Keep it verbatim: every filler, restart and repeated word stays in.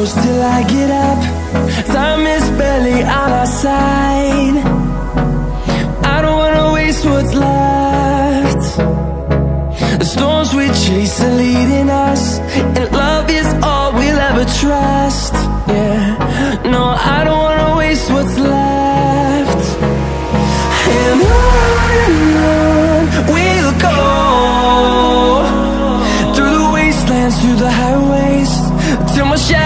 close till I get up. Time is barely on our side. I don't wanna waste what's left. The storms we chase are leading us, and love is all we'll ever trust. Yeah, no, I don't wanna waste what's left. And on and on we'll go, through the wastelands, through the highways, till my shadow